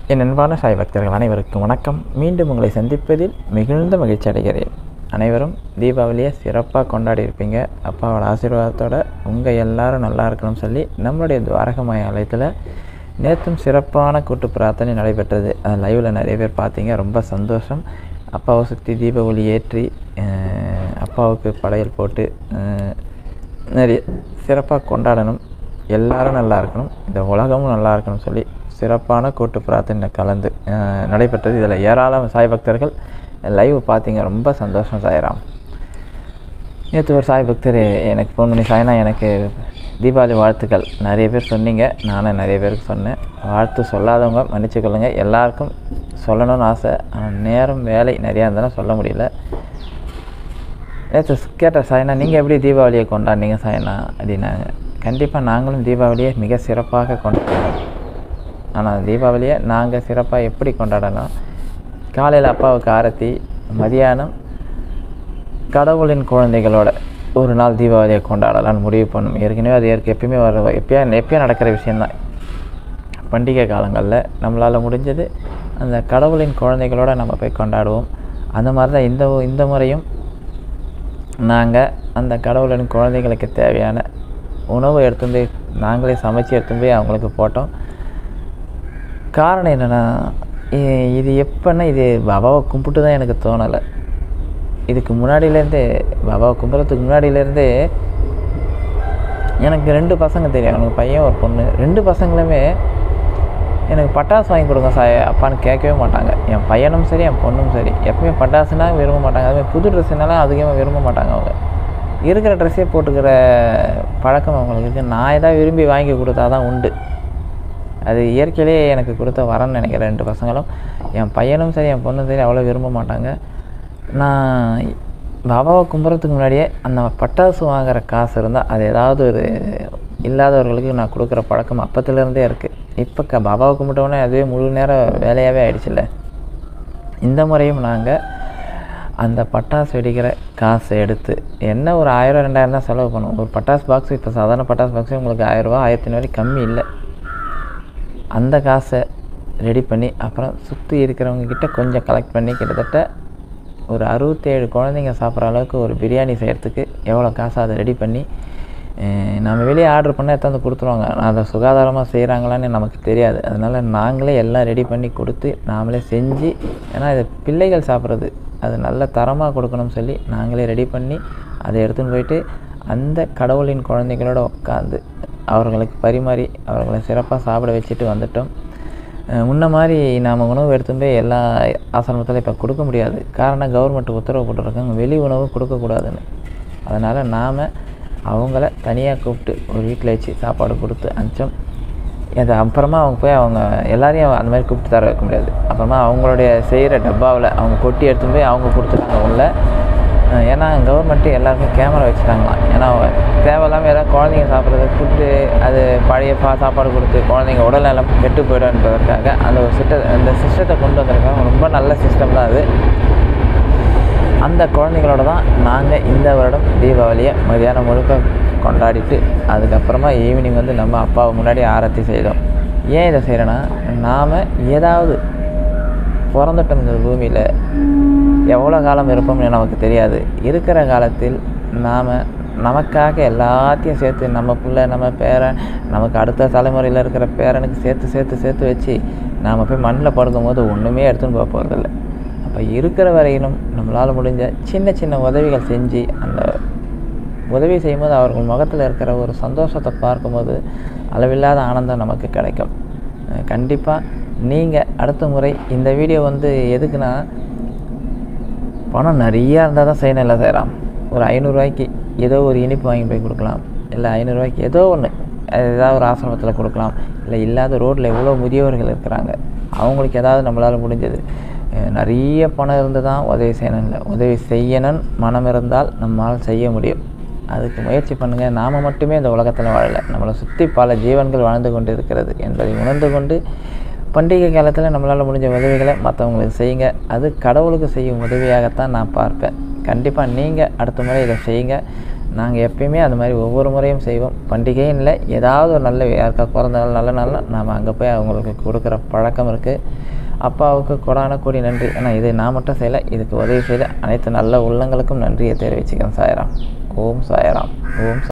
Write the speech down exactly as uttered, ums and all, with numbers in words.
என் அன்பான சாய் பக்தர்கள் அனைவருக்கும் வணக்கம். மீண்டும் உங்களை சந்திப்பதில் மிகுந்த மகிழ்ச்சி அடைகிறேன். அனைவரும் தீபாவளியை சிறப்பாக கொண்டாடி இருப்பீங்க. அப்பாவோட ஆசீர்வாதத்தோடு உங்கள் எல்லோரும் நல்லா இருக்கணும்னு சொல்லி நம்மளுடைய துவாரகமாய ஆலயத்தில் நேற்றும் சிறப்பான கூட்டு பிரார்த்தனை நடைபெற்றது. அது லைவில் நிறைய பேர் பார்த்தீங்க. ரொம்ப சந்தோஷம். அப்பாவை சுற்றி தீபாவளி ஏற்றி அப்பாவுக்கு படையல் போட்டு நிறைய சிறப்பாக கொண்டாடணும். எல்லோரும் நல்லா இருக்கணும், இந்த உலகமும் நல்லா இருக்கணும்னு சொல்லி சிறப்பான கூட்டு பிரார்த்தனை கலந்து நடைபெற்றது. இதில் ஏராளம் சாய் பக்தர்கள் லைவ் பார்த்தீங்க. ரொம்ப சந்தோஷம் சாய்ராம். நேற்று ஒரு சாய் பக்தர் எனக்கு ஃபோன் பண்ணி, சாய்னா எனக்கு தீபாவளி வாழ்த்துக்கள் நிறைய பேர் சொன்னீங்க. நானும் நிறைய பேருக்கு சொன்னேன். வாழ்த்து சொல்லாதவங்க மன்னிச்சுக்கொள்ளுங்க. எல்லாருக்கும் சொல்லணும்னு ஆசை, நேரம் வேலை நிறையா இருந்தாலும் சொல்ல முடியல. நேற்று கேட்ட சாய்னா நீங்கள் எப்படி தீபாவளியை கொண்டாடினீங்க சாய்னா அப்படின்னாங்க. கண்டிப்பாக நாங்களும் தீபாவளியை மிக சிறப்பாக கொண்டாடுறோம். ஆனால் தீபாவளியை நாங்கள் சிறப்பாக எப்படி கொண்டாடலாம்? காலையில் அப்பாவுக்கு ஆரத்தி, மதியானம் கடவுளின் குழந்தைகளோட ஒரு நாள் தீபாவளியை கொண்டாடலான்னு முடிவு பண்ணணும். ஏற்கனவே அது ஏற்க எப்பயுமே வர எப்பயா எப்பயும் நடக்கிற விஷயந்தான். பண்டிகை காலங்களில் நம்மளால் முடிஞ்சது அந்த கடவுளின் குழந்தைகளோடு நம்ம போய் கொண்டாடுவோம். அந்த மாதிரி தான் இந்த இந்த முறையும் நாங்கள் அந்த கடவுளின் குழந்தைகளுக்கு தேவையான உணவு எடுத்துன்னு போய் நாங்களே சமைச்சு எடுத்துன்னு போய் அவங்களுக்கு போட்டோம். காரணம் என்னென்னா, இது எப்போன்னா இது பாபாவை கும்பிட்டு தான் எனக்கு தோணலை. இதுக்கு முன்னாடியிலேருந்தே பாபாவை கும்பிட்றதுக்கு முன்னாடியிலேருந்தே எனக்கு ரெண்டு பசங்க தெரியும். எனக்கு பையன் ஒரு பொண்ணு. ரெண்டு பசங்களுமே எனக்கு பட்டாசு வாங்கி கொடுங்க சாய் அப்பான்னு கேட்கவே மாட்டாங்க. என் பையனும் சரி என் பொண்ணும் சரி எப்பவுமே பட்டாசுனா விரும்ப மாட்டாங்க. அதுமாதிரி புது ட்ரெஸ்ஸுனாலும் அதிகமாக விரும்ப மாட்டாங்க. அவங்க இருக்கிற ட்ரெஸ்ஸே போட்டுக்கிற பழக்கம் அவங்களுக்கு இருக்குது. நான் எதாவது விரும்பி வாங்கி கொடுத்தா தான் உண்டு. அது இயற்கையிலே எனக்கு கொடுத்த வரன்னு நினைக்கிறேன். ரெண்டு பசங்களும் என் பையனும் சரி என் பொண்ணும் சரி அவ்வளோ விரும்ப மாட்டாங்க. நான் பாபாவை கும்பிட்றதுக்கு முன்னாடியே அந்த பட்டாசு வாங்குகிற காசு இருந்தால் அது ஏதாவது ஒரு இல்லாதவர்களுக்கு நான் கொடுக்குற பழக்கம் அப்பத்துலேருந்தே இருக்குது. இப்போ க பாபாவை கும்பிட்டோன்னே அதுவே முழு நேரம் வேலையாகவே ஆகிடுச்சில்ல. இந்த முறையும் நாங்கள் அந்த பட்டாசு வெடிக்கிற காசை எடுத்து என்ன ஒரு ஆயிரம் ரெண்டாயிரம் தான் செலவு பண்ணுவோம். ஒரு பட்டாசு பாக்ஸ் இப்போ சாதாரண பட்டாசு பாக்ஸே உங்களுக்கு ஆயிரரூவா ஆயிரத்தி ஐநூறு கம்மி இல்லை. அந்த காசை ரெடி பண்ணி அப்புறம் சுற்றி இருக்கிறவங்கக்கிட்ட கொஞ்சம் கலெக்ட் பண்ணி கிட்டத்தட்ட ஒரு அறுபத்தேழு குழந்தைங்க சாப்பிட்ற அளவுக்கு ஒரு பிரியாணி செய்கிறதுக்கு எவ்வளோ காசை அதை ரெடி பண்ணி நம்ம வெளியே ஆர்டர் பண்ணால் எத்தாந்து கொடுத்துருவாங்க. அதை சுகாதாரமாக செய்கிறாங்களான்னு நமக்கு தெரியாது. அதனால் நாங்களே எல்லாம் ரெடி பண்ணி கொடுத்து நாமளே செஞ்சு, ஏன்னா இது பிள்ளைகள் சாப்பிட்றது அது நல்ல தரமாக கொடுக்கணும்னு சொல்லி நாங்களே ரெடி பண்ணி அதை எடுத்துன்னு போயிட்டு அந்த கடவுளின் குழந்தைகளோடு உட்காந்து அவர்களுக்கு பரிமாறி அவர்களை சிறப்பாக சாப்பிட வச்சுட்டு வந்துட்டோம். முன்ன மாதிரி நாம் உணவு எடுத்துன்னு போய் எல்லா ஆசிரமத்தில் இப்போ கொடுக்க முடியாது. காரணம் கவர்மெண்ட் உத்தரவு போட்டுருக்காங்க வெளி உணவு கொடுக்கக்கூடாதுன்னு. அதனால் நாம் அவங்கள தனியாக கூப்பிட்டு ஒரு வீட்டில் வச்சு சாப்பாடு கொடுத்து அனுப்பிச்சோம். அது அப்புறமா அவங்க போய் அவங்க எல்லாரையும் அந்த மாதிரி கூப்பிட்டு தர வைக்க முடியாது. அப்புறமா அவங்களுடைய செய்கிற டப்பாவில் அவங்க கொட்டி எடுத்துன்னு போய் அவங்க கொடுத்துட்டாங்க உள்ள. ஏன்னா கவர்மெண்ட்டு எல்லாருக்கும் கேமரா வச்சுட்டாங்களாம். ஏன்னா தேவையில்லாமல் ஏதாவது குழந்தைங்க சாப்பிட்றது ஃபுட்டு அது பழைய பா சாப்பாடு கொடுத்து குழந்தைங்க உடல்நலம் கெட்டு போய்டும் என்பதற்காக அந்த ஒரு சிஸ்ட அந்த சிஸ்டத்தை கொண்டு வந்திருக்காங்க. ரொம்ப நல்ல சிஸ்டம் தான் அது. அந்த குழந்தைங்களோட தான் நாங்கள் இந்த வருடம் தீபாவளியை மதியானம் முழுக்க கொண்டாடிட்டு அதுக்கப்புறமா ஈவினிங் வந்து நம்ம அப்பாவை முன்னாடி ஆரத்தி செய்தோம். ஏன் இதை செய்கிறேன்னா, நாம் ஏதாவது பிறந்துட்டோம் இந்த பூமியில் எவ்வளோ காலம் இருப்போம்னு நமக்கு தெரியாது. இருக்கிற காலத்தில் நாம் நமக்காக எல்லாத்தையும் சேர்த்து நம்ம பிள்ளை நம்ம பேரன் நமக்கு அடுத்த தலைமுறையில் இருக்கிற பேரனுக்கு சேர்த்து சேர்த்து சேர்த்து வச்சு நாம் போய் மண்ணில் படுக்கும் போது ஒன்றுமே எடுத்துன்னு போக போகிறதில்ல. அப்போ இருக்கிற வரையிலும் நம்மளால் முடிஞ்ச சின்ன சின்ன உதவிகள் செஞ்சு அந்த உதவி செய்யும்போது அவர்கள் முகத்தில் இருக்கிற ஒரு சந்தோஷத்தை பார்க்கும்போது அளவில்லாத ஆனந்தம் நமக்கு கிடைக்கும். கண்டிப்பாக நீங்கள் அடுத்த முறை இந்த வீடியோ வந்து எதுக்குன்னா, பணம் நிறையா இருந்தால் தான் செய்யணும் இல்லை செய்யலாம். ஒரு ஐநூறுரூவாய்க்கு ஏதோ ஒரு இனிப்பு வாங்கி போய் கொடுக்கலாம். இல்லை ஐநூறுரூவாய்க்கு ஏதோ ஒன்று ஏதாவது ஒரு ஆசிரமத்தில் கொடுக்கலாம். இல்லை இல்லாத ரோட்டில் எவ்வளோ முதியவர்கள் இருக்கிறாங்க அவங்களுக்கு ஏதாவது நம்மளால் முடிஞ்சது. நிறைய பணம் இருந்து தான் உதவி செய்யணும் இல்லை, உதவி செய்யணும் மனம் இருந்தால் நம்மளால் செய்ய முடியும். அதுக்கு முயற்சி பண்ணுங்கள். நாம் மட்டுமே இந்த உலகத்தில் வாழலை, நம்மளை சுற்றி பல ஜீவன்கள் வாழ்ந்து கொண்டு இருக்கிறது என்பதை உணர்ந்து கொண்டு பண்டிகை காலத்தில் நம்மளால் முடிஞ்ச உதவிகளை மற்றவங்களுக்கு செய்யுங்க. அது கடவுளுக்கு செய்யும் உதவியாகத்தான் நான் பார்ப்பேன். கண்டிப்பாக நீங்கள் அடுத்த முறை இதை செய்யுங்க. நாங்கள் எப்பயுமே அந்த மாதிரி ஒவ்வொரு முறையும் செய்வோம். பண்டிகையும் இல்லை, ஏதாவது ஒரு நல்ல யாருக்கா பிறந்த நாள் நல்ல நாள்னா நாம் அங்கே போய் அவங்களுக்கு கொடுக்குற பழக்கம் இருக்குது. அப்பாவுக்கு கொடான கூடி நன்றி. ஆனால் இது நான் மட்டும் செய்யலை, இதுக்கு உதவி செய்த அனைத்து நல்ல உள்ளங்களுக்கும் நன்றியை தெரிவிச்சுக்கிறேன். சாய்ராம். ஓம் சாய்ராம். ஓம்